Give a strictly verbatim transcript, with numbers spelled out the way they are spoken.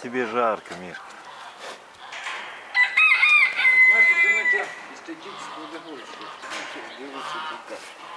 тебе жарко, Мишка. Значит, это эстетическое удовольствие. Дивиться тут.